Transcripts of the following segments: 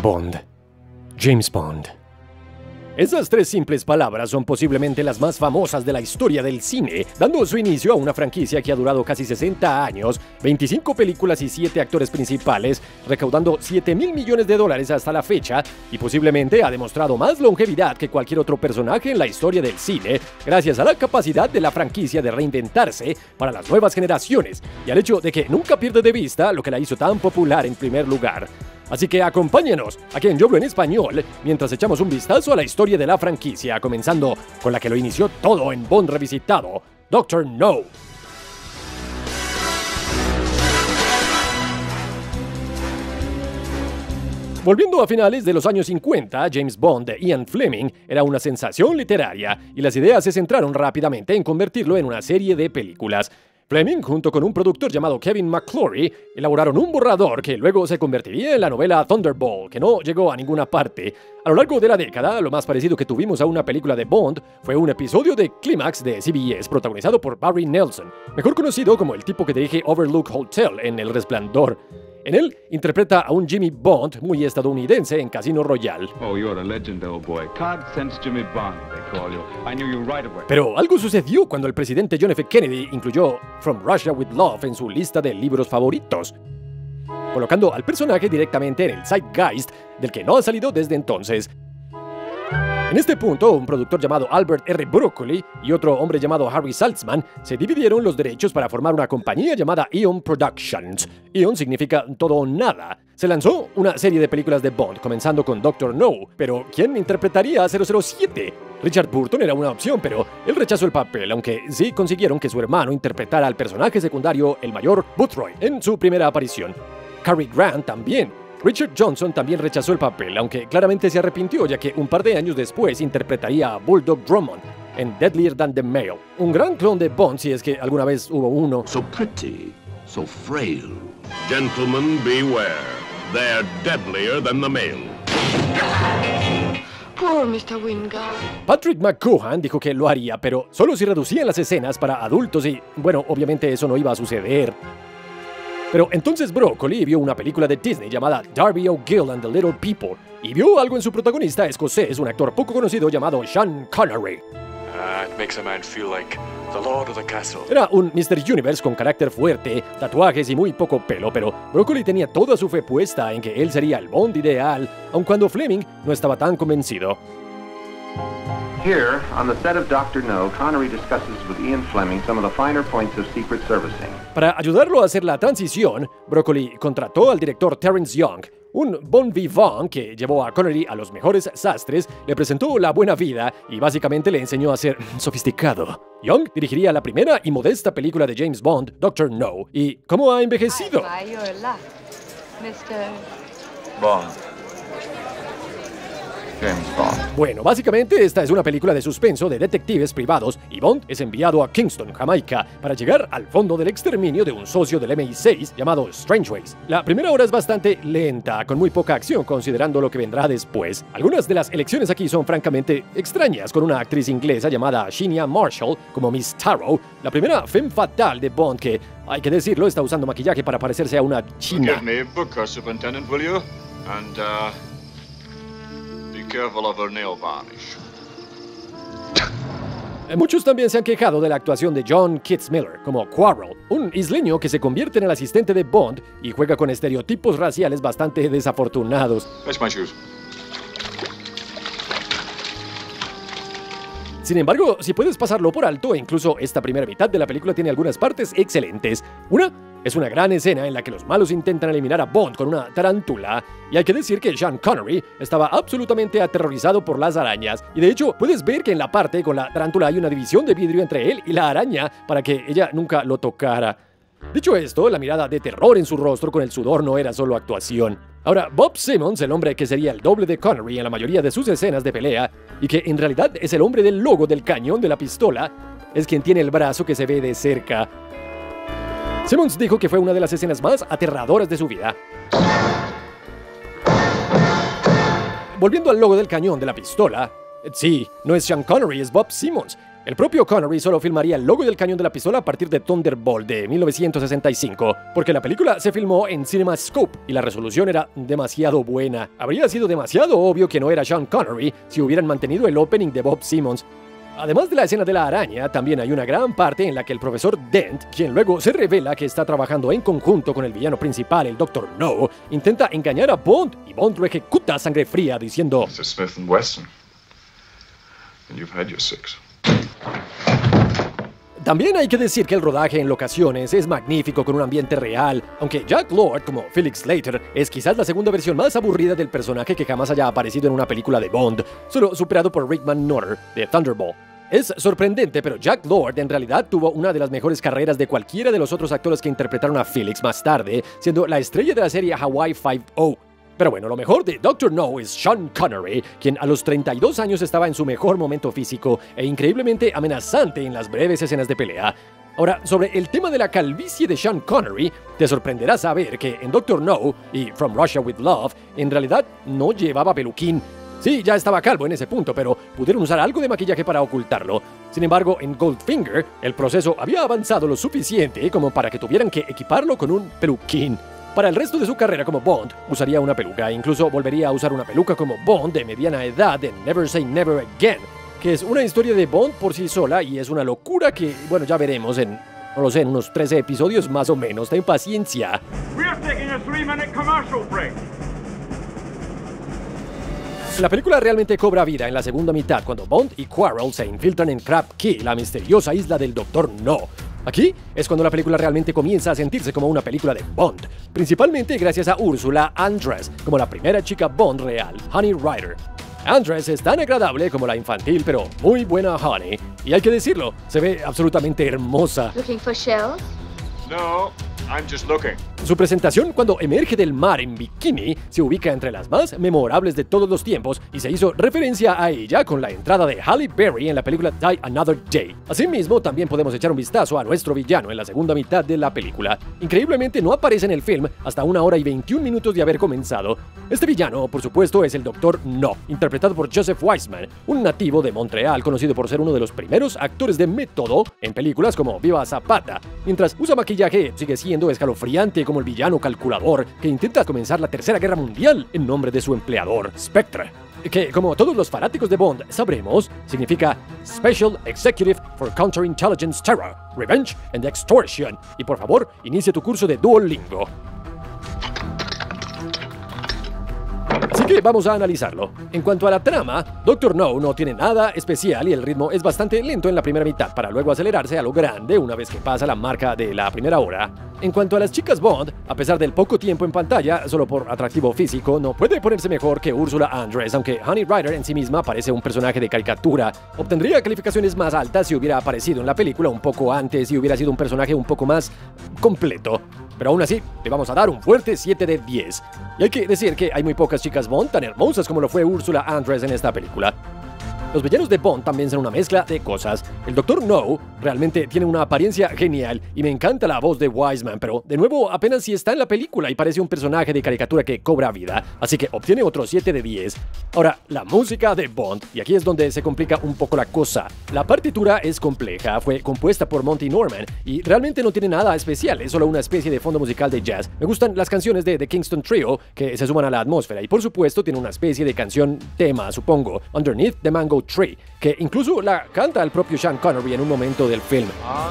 Bond. James Bond. Esas tres simples palabras son posiblemente las más famosas de la historia del cine, dando su inicio a una franquicia que ha durado casi 60 años, 25 películas y 7 actores principales, recaudando $7.000 millones hasta la fecha, y posiblemente ha demostrado más longevidad que cualquier otro personaje en la historia del cine, gracias a la capacidad de la franquicia de reinventarse para las nuevas generaciones, y al hecho de que nunca pierde de vista lo que la hizo tan popular en primer lugar. Así que acompáñenos aquí en Yo Hablo en Español mientras echamos un vistazo a la historia de la franquicia, comenzando con la que lo inició todo en Bond revisitado, Dr. No. Volviendo a finales de los años 50, James Bond de Ian Fleming era una sensación literaria y las ideas se centraron rápidamente en convertirlo en una serie de películas. Fleming, junto con un productor llamado Kevin McClory, elaboraron un borrador que luego se convertiría en la novela Thunderball, que no llegó a ninguna parte. A lo largo de la década, lo más parecido que tuvimos a una película de Bond fue un episodio de Clímax de CBS protagonizado por Barry Nelson, mejor conocido como el tipo que dirige Overlook Hotel en El Resplandor. En él, interpreta a un Jimmy Bond muy estadounidense en Casino Royale. Oh, you're a legend, old boy. Card sense Jimmy Bond, they call you. I knew you right away. Pero algo sucedió cuando el presidente John F. Kennedy incluyó From Russia with Love en su lista de libros favoritos, colocando al personaje directamente en el zeitgeist del que no ha salido desde entonces. En este punto, un productor llamado Albert R. Broccoli y otro hombre llamado Harry Saltzman se dividieron los derechos para formar una compañía llamada Eon Productions. Eon significa todo o nada. Se lanzó una serie de películas de Bond, comenzando con Dr. No, pero ¿quién interpretaría a 007? Richard Burton era una opción, pero él rechazó el papel, aunque sí consiguieron que su hermano interpretara al personaje secundario, el mayor Boothroyd, en su primera aparición. Cary Grant también. Richard Johnson también rechazó el papel, aunque claramente se arrepintió, ya que un par de años después interpretaría a Bulldog Drummond en Deadlier Than the Male, un gran clon de Bond si es que alguna vez hubo uno. So pretty, so frail. Gentlemen, beware. They're deadlier than the male. Poor Mr. Wingard. Patrick McGoohan dijo que lo haría, pero solo si reducían las escenas para adultos y, bueno, obviamente eso no iba a suceder. Pero entonces Broccoli vio una película de Disney llamada Darby O'Gill and the Little People y vio algo en su protagonista escocés, un actor poco conocido llamado Sean Connery. It makes a man feel like the Lord of the Castle. Era un Mr. Universe con carácter fuerte, tatuajes y muy poco pelo, pero Broccoli tenía toda su fe puesta en que él sería el Bond ideal, aun cuando Fleming no estaba tan convencido. Here, on the set of Dr. No, Connery discusses with Ian Fleming some of the finer points of secret servicing. Para ayudarlo a hacer la transición, Broccoli contrató al director Terence Young, un bon vivant que llevó a Connery a los mejores sastres, le presentó la buena vida y básicamente le enseñó a ser sofisticado. Young dirigiría la primera y modesta película de James Bond, Dr. No. ¿Y cómo ha envejecido? Why, your luck, Mr. Bond. James Bond. Bueno, básicamente esta es una película de suspenso de detectives privados y Bond es enviado a Kingston, Jamaica, para llegar al fondo del exterminio de un socio del MI6 llamado Strangeways. La primera hora es bastante lenta, con muy poca acción considerando lo que vendrá después. Algunas de las elecciones aquí son francamente extrañas, con una actriz inglesa llamada Sheena Marshall como Miss Tarrow, la primera femme fatale de Bond que, hay que decirlo, está usando maquillaje para parecerse a una china. Give me a book, Superintendent, will you? And, be careful of her nail varnish. Muchos también se han quejado de la actuación de John Kitzmiller como Quarrel, un isleño que se convierte en el asistente de Bond y juega con estereotipos raciales bastante desafortunados. Fetch my shoes. Sin embargo, si puedes pasarlo por alto, incluso esta primera mitad de la película tiene algunas partes excelentes. Una es una gran escena en la que los malos intentan eliminar a Bond con una tarántula, y hay que decir que Sean Connery estaba absolutamente aterrorizado por las arañas, y de hecho puedes ver que en la parte con la tarántula hay una división de vidrio entre él y la araña para que ella nunca lo tocara. Dicho esto, la mirada de terror en su rostro con el sudor no era solo actuación. Ahora, Bob Simmons, el hombre que sería el doble de Connery en la mayoría de sus escenas de pelea, y que en realidad es el hombre del logo del cañón de la pistola, es quien tiene el brazo que se ve de cerca. Simmons dijo que fue una de las escenas más aterradoras de su vida. Volviendo al logo del cañón de la pistola, sí, no es Sean Connery, es Bob Simmons. El propio Connery solo filmaría el logo del cañón de la pistola a partir de Thunderbolt de 1965, porque la película se filmó en CinemaScope y la resolución era demasiado buena. Habría sido demasiado obvio que no era Sean Connery si hubieran mantenido el opening de Bob Simmons. Además de la escena de la araña, también hay una gran parte en la que el profesor Dent, quien luego se revela que está trabajando en conjunto con el villano principal, el Dr. No, intenta engañar a Bond y Bond lo ejecuta a sangre fría diciendo: This is Smith & Wesson, and you've had your six. También hay que decir que el rodaje en locaciones es magnífico con un ambiente real, aunque Jack Lord, como Felix Slater, es quizás la segunda versión más aburrida del personaje que jamás haya aparecido en una película de Bond, solo superado por Rickman Nutter de Thunderball. Es sorprendente, pero Jack Lord en realidad tuvo una de las mejores carreras de cualquiera de los otros actores que interpretaron a Felix más tarde, siendo la estrella de la serie Hawaii Five-O. Pero bueno, lo mejor de Dr. No es Sean Connery, quien a los 32 años estaba en su mejor momento físico e increíblemente amenazante en las breves escenas de pelea. Ahora, sobre el tema de la calvicie de Sean Connery, te sorprenderá saber que en Dr. No y From Russia with Love, en realidad no llevaba peluquín. Sí, ya estaba calvo en ese punto, pero pudieron usar algo de maquillaje para ocultarlo. Sin embargo, en Goldfinger, el proceso había avanzado lo suficiente como para que tuvieran que equiparlo con un peluquín. Para el resto de su carrera como Bond, usaría una peluca, incluso volvería a usar una peluca como Bond de mediana edad en Never Say Never Again, que es una historia de Bond por sí sola y es una locura que, bueno, ya veremos en, no lo sé, en unos 13 episodios más o menos. Ten paciencia. La película realmente cobra vida en la segunda mitad cuando Bond y Quarrel se infiltran en Crab Key, la misteriosa isla del Dr. No. Aquí es cuando la película realmente comienza a sentirse como una película de Bond, principalmente gracias a Ursula Andress, como la primera chica Bond real, Honey Rider. Andress es tan agradable como la infantil, pero muy buena Honey, y hay que decirlo, se ve absolutamente hermosa. Looking for shells? No, I'm just looking. Su presentación cuando emerge del mar en bikini se ubica entre las más memorables de todos los tiempos y se hizo referencia a ella con la entrada de Halle Berry en la película Die Another Day. Asimismo, también podemos echar un vistazo a nuestro villano en la segunda mitad de la película. Increíblemente no aparece en el film hasta 1 hora y 21 minutos de haber comenzado. Este villano, por supuesto, es el Dr. No, interpretado por Joseph Wiseman, un nativo de Montreal conocido por ser uno de los primeros actores de método en películas como Viva Zapata. Mientras usa maquillaje, sigue siendo escalofriante como el villano calculador que intenta comenzar la Tercera Guerra Mundial en nombre de su empleador, Spectre, que, como todos los fanáticos de Bond sabremos, significa Special Executive for Counterintelligence Terror, Revenge and Extortion. Y por favor, inicie tu curso de Duolingo. Así que vamos a analizarlo. En cuanto a la trama, Dr. No no tiene nada especial y el ritmo es bastante lento en la primera mitad para luego acelerarse a lo grande una vez que pasa la marca de la primera hora. En cuanto a las chicas Bond, a pesar del poco tiempo en pantalla, solo por atractivo físico, no puede ponerse mejor que Ursula Andress, aunque Honey Rider en sí misma parece un personaje de caricatura. Obtendría calificaciones más altas si hubiera aparecido en la película un poco antes y hubiera sido un personaje un poco más completo. Pero aún así, le vamos a dar un fuerte 7 de 10. Y hay que decir que hay muy pocas chicas Bond tan hermosas como lo fue Ursula Andress en esta película. Los villanos de Bond también son una mezcla de cosas. El Dr. No realmente tiene una apariencia genial y me encanta la voz de Wiseman, pero de nuevo apenas si está en la película y parece un personaje de caricatura que cobra vida, así que obtiene otro 7 de 10. Ahora, la música de Bond, y aquí es donde se complica un poco la cosa. La partitura es compleja, fue compuesta por Monty Norman y realmente no tiene nada especial, es solo una especie de fondo musical de jazz. Me gustan las canciones de The Kingston Trio que se suman a la atmósfera y por supuesto tiene una especie de canción tema, supongo, Underneath the Mango Tree, que incluso la canta el propio Sean Connery en un momento del film.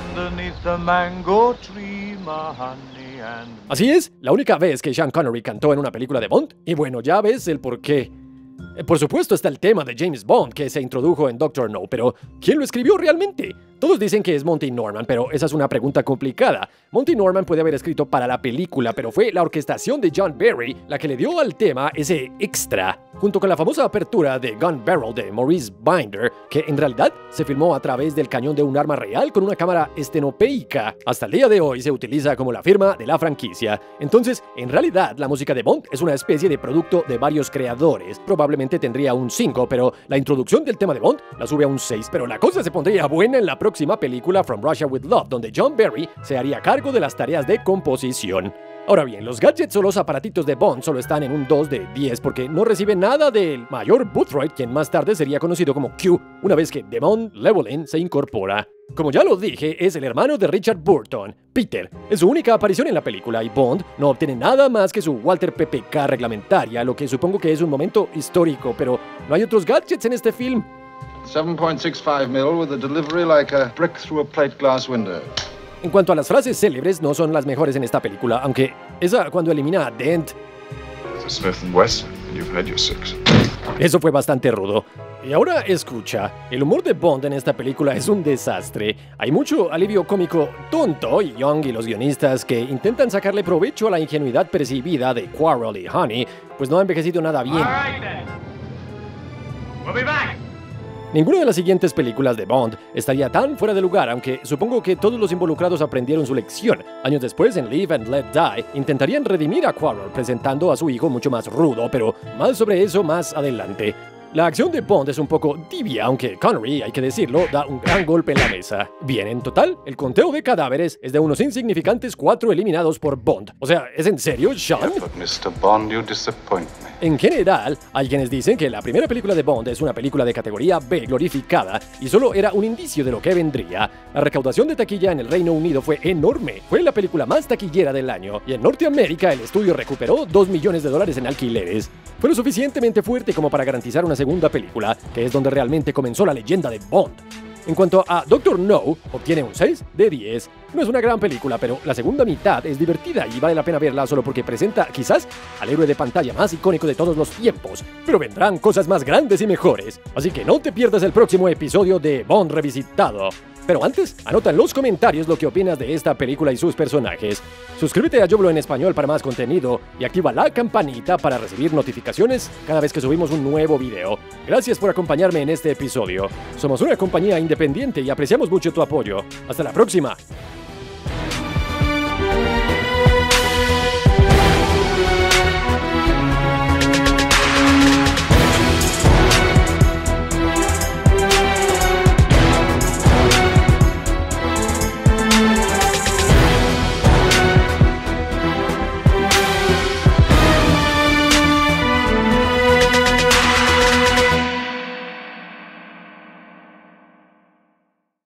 Así es, la única vez que Sean Connery cantó en una película de Bond, y bueno, ya ves el porqué. Por supuesto está el tema de James Bond que se introdujo en Dr. No, pero ¿quién lo escribió realmente? Todos dicen que es Monty Norman, pero esa es una pregunta complicada. Monty Norman puede haber escrito para la película, pero fue la orquestación de John Barry la que le dio al tema ese extra, junto con la famosa apertura de Gun Barrel de Maurice Binder, que en realidad se filmó a través del cañón de un arma real con una cámara estenopeica. Hasta el día de hoy se utiliza como la firma de la franquicia. Entonces, en realidad, la música de Bond es una especie de producto de varios creadores. Probablemente tendría un 5, pero la introducción del tema de Bond la sube a un 6, pero la cosa se pondría buena en la próxima película From Russia with Love, donde John Barry se haría cargo de las tareas de composición. Ahora bien, los gadgets o los aparatitos de Bond solo están en un 2 de 10 porque no reciben nada del mayor Boothroyd, quien más tarde sería conocido como Q, una vez que Damon Llewellyn se incorpora. Como ya lo dije, es el hermano de Richard Burton, Peter. Es su única aparición en la película y Bond no obtiene nada más que su Walter PPK reglamentaria, lo que supongo que es un momento histórico, pero no hay otros gadgets en este film. 7.65 mil with a delivery like a brick through a plate glass window. En cuanto a las frases célebres, no son las mejores en esta película, aunque esa cuando elimina a Dent, It's a Smith & Wesson, and you've had your six. eso fue bastante rudo. Y ahora escucha, el humor de Bond en esta película es un desastre. Hay mucho alivio cómico tonto y Young y los guionistas que intentan sacarle provecho a la ingenuidad percibida de Quarrel y Honey, pues no ha envejecido nada bien. Ninguna de las siguientes películas de Bond estaría tan fuera de lugar, aunque supongo que todos los involucrados aprendieron su lección. Años después, en Live and Let Die, intentarían redimir a Quarrel presentando a su hijo mucho más rudo, pero más sobre eso más adelante. La acción de Bond es un poco tibia, aunque Connery, hay que decirlo, da un gran golpe en la mesa. Bien, en total, el conteo de cadáveres es de unos insignificantes 4 eliminados por Bond. O sea, ¿es en serio, Sean? But Mr. Bond, you disappoint me. En general, hay quienes dicen que la primera película de Bond es una película de categoría B glorificada y solo era un indicio de lo que vendría. La recaudación de taquilla en el Reino Unido fue enorme. Fue la película más taquillera del año y en Norteamérica el estudio recuperó $2 millones en alquileres. Fue lo suficientemente fuerte como para garantizar una segunda película, que es donde realmente comenzó la leyenda de Bond. En cuanto a Dr. No, obtiene un 6 de 10. No es una gran película, pero la segunda mitad es divertida y vale la pena verla solo porque presenta, quizás, al héroe de pantalla más icónico de todos los tiempos. Pero vendrán cosas más grandes y mejores. Así que no te pierdas el próximo episodio de Bond Revisitado. Pero antes, anota en los comentarios lo que opinas de esta película y sus personajes. Suscríbete a Yo Hablo en Español para más contenido y activa la campanita para recibir notificaciones cada vez que subimos un nuevo video. Gracias por acompañarme en este episodio. Somos una compañía independiente y apreciamos mucho tu apoyo. Hasta la próxima.